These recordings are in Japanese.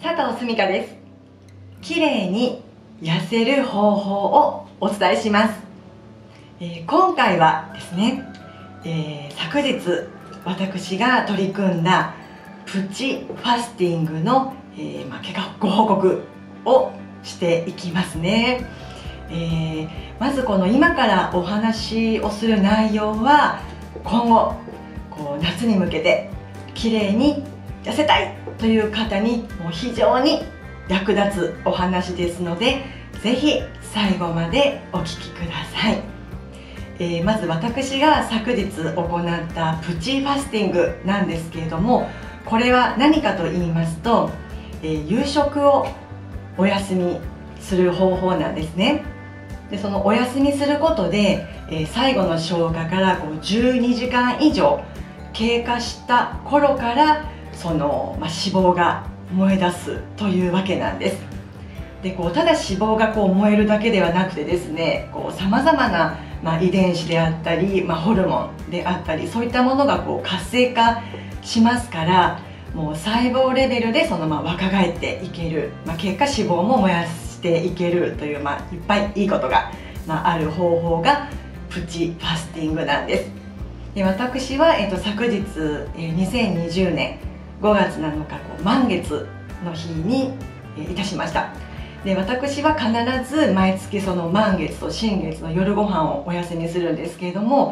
佐藤すみかです。綺麗に痩せる方法をお伝えします。今回はですね、昨日私が取り組んだプチファスティングの、結果ご報告をしていきますね。まずこの今からお話をする内容は今後夏に向けて綺麗に痩せたいという方にもう非常に役立つお話ですので、ぜひ最後までお聞きください。まず私が昨日行ったプチファスティングなんですけれども、これは何かと言いますと、夕食をお休みする方法なんですね。でそのお休みすることで、最後の消化から12時間以上経過した頃からその、脂肪が燃え出すというわけなんです。でただ脂肪が燃えるだけではなくてですね、さまざまな、遺伝子であったり、ホルモンであったり、そういったものが活性化しますから、もう細胞レベルで若返っていける、結果脂肪も燃やしていけるという、いっぱいいいことが、ある方法がプチファスティングなんです。で私は、昨日、2020年5月7日満月の日に、いたしました。で私は必ず毎月その満月と新月の夜ご飯をお休みするんですけれども、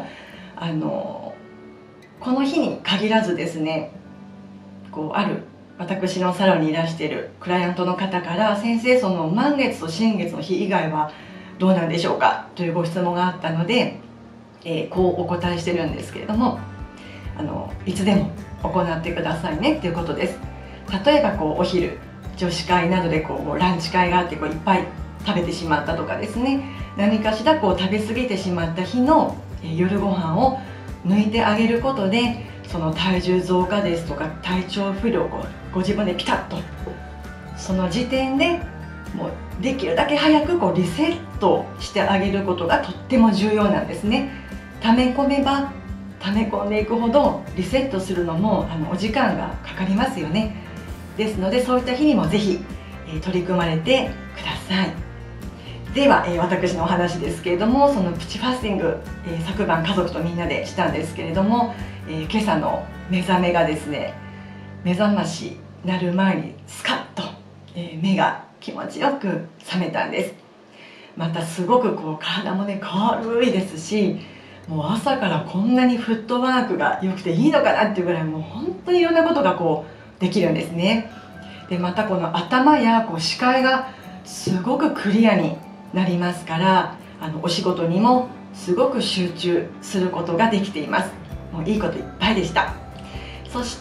この日に限らずですね、ある私のサロンにいらしているクライアントの方から「先生、その満月と新月の日以外はどうなんでしょうか?」というご質問があったので、こうお答えしてるんですけれども、いつでも行ってくださいねっていうことです。例えばお昼女子会などでランチ会があっていっぱい食べてしまったとかですね、何かしら食べ過ぎてしまった日の夜ご飯を抜いてあげることで、その体重増加ですとか体調不良をご自分でピタッとその時点でもうできるだけ早くリセットしてあげることがとっても重要なんですね。溜め込めば溜め込んでいくほどリセットするのもお時間がかかりますよね。ですのでそういった日にもぜひ取り組まれてください。では私のお話ですけれども、そのプチファスティング、昨晩家族とみんなでしたんですけれども、今朝の目覚めがですね、目覚ましなる前にスカッと、目が気持ちよく覚めたんです。またすごく体もね軽いですし、もう朝からこんなにフットワークが良くていいのかなっていうぐらい、もう本当にいろんなことができるんですね。でまたこの頭や視界がすごくクリアになりますから、お仕事にもすごく集中することができています。もういいこといっぱいでした。そして、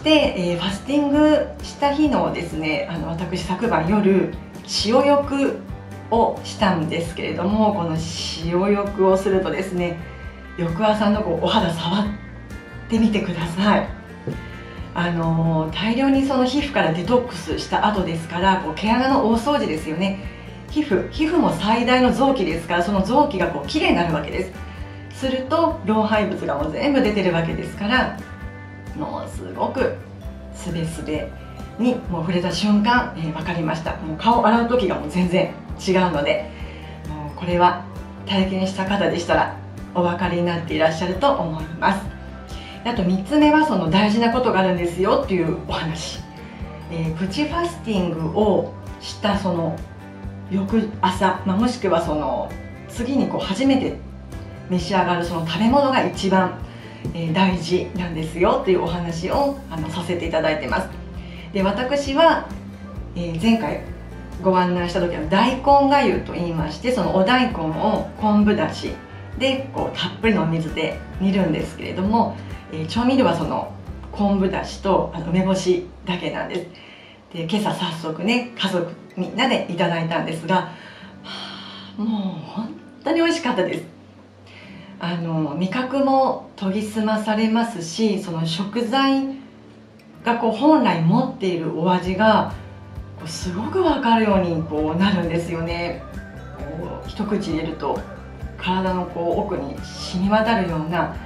ファスティングした日のですね、私昨晩夜塩浴をしたんですけれども、この塩浴をするとですね、翌朝のお肌触ってみてください。大量にその皮膚からデトックスした後ですから、毛穴の大掃除ですよね。皮膚も最大の臓器ですから、その臓器がきれいになるわけです。すると老廃物がもう全部出てるわけですから、もうすごくスベスベにもう触れた瞬間、分かりました。もう顔洗う時がもう全然違うので、もうこれは体験した方でしたらお分かりになっていらっしゃると思います。あと3つ目は、その大事なことがあるんですよっていうお話。プチファスティングをしたその翌朝、もしくはその次に初めて召し上がるその食べ物が一番大事なんですよっていうお話をさせていただいてます。で私は前回ご案内した時は大根がゆと言いまして、そのお大根を昆布だしでたっぷりのお水で煮るんですけれども、調味料はその昆布だしと梅干しだけなんです。で今朝早速ね、家族みんなでいただいたんですが、もう本当に美味しかったです。味覚も研ぎ澄まされますし、その食材が本来持っているお味がすごく分かるようになるんですよね。一口入れると体の奥に染み渡るような、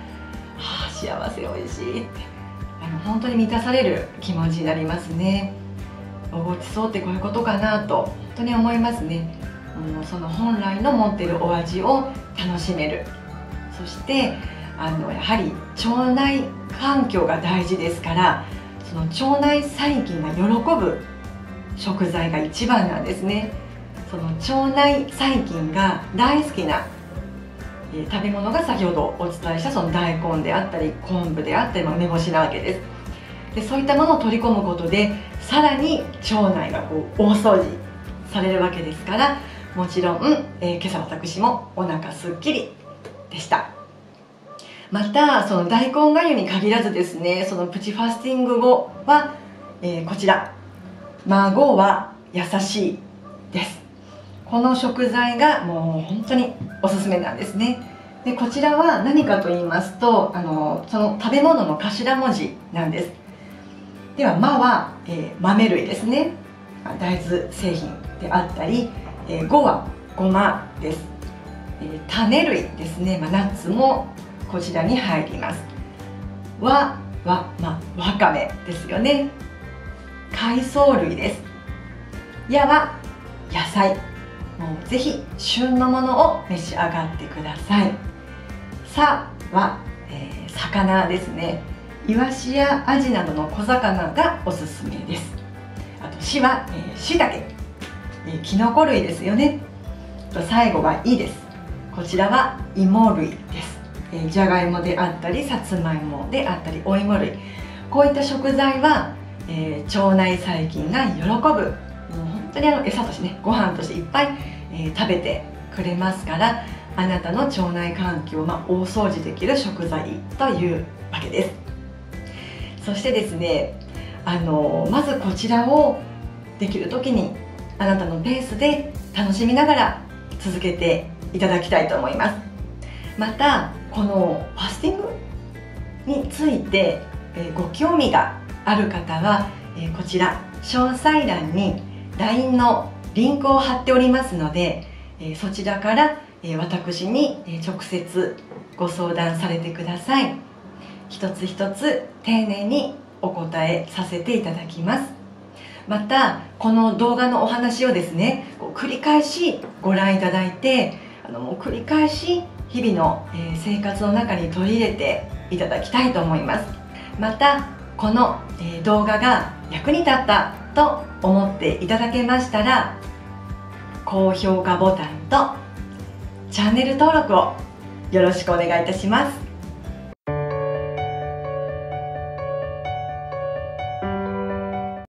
幸せ、おいしいって本当に満たされる気持ちになりますね。 ごちそうってこういうことかなと本当に思いますね。その本来の持っているお味を楽しめる。そしてやはり腸内環境が大事ですから、その腸内細菌が喜ぶ食材が一番なんですね。その腸内細菌が大好きな食べ物が先ほどお伝えしたその大根であったり昆布であったり梅干しなわけです。でそういったものを取り込むことでさらに腸内が大掃除されるわけですから、もちろん、今朝私もお腹すっきりでした。またその大根がゆに限らずですね、そのプチファスティング後は、こちら孫は優しいです。この食材がもう本当におすすめなんですね。でこちらは何かと言いますとその食べ物の頭文字なんです。では「ま」は、豆類ですね、大豆製品であったり、「ご」はごまです。種類ですね、ナッツもこちらに入ります。「わ」は、わかめですよね。海藻類です。「や」は野菜、もうぜひ旬のものを召し上がってください。「さ」は、魚ですね。イワシやアジなどの小魚がおすすめです。あと「し」は、しいたけ、きのこ類ですよね。と最後は「い」です。こちらは芋類です。じゃがいもであったりさつまいもであったりお芋類、こういった食材は、腸内細菌が喜ぶ、もう本当に餌としてね、ご飯としていっぱい、食べてくれますから、あなたの腸内環境を、大掃除できる食材というわけです。そしてですね、まずこちらをできる時にあなたのペースで楽しみながら続けていただきたいと思います。またこのファスティングについて、ご興味がある方は、こちら詳細欄に LINE のリンクを貼っておりますので、そちらから、私に直接ご相談されてください。一つ一つ丁寧にお答えさせていただきます。またこの動画のお話をですね、繰り返しご覧いただいて、もう繰り返し日々の生活の中に取り入れていただきたいと思います。またこの動画が役に立ったと思っていただけましたら、高評価ボタンとチャンネル登録をよろしくお願いいたします。